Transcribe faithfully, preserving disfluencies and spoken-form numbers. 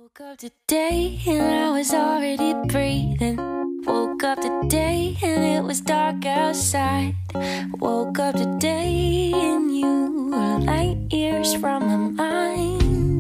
Woke up today and I was already breathing. Woke up today and it was dark outside. Woke up today and you were light years from my mind.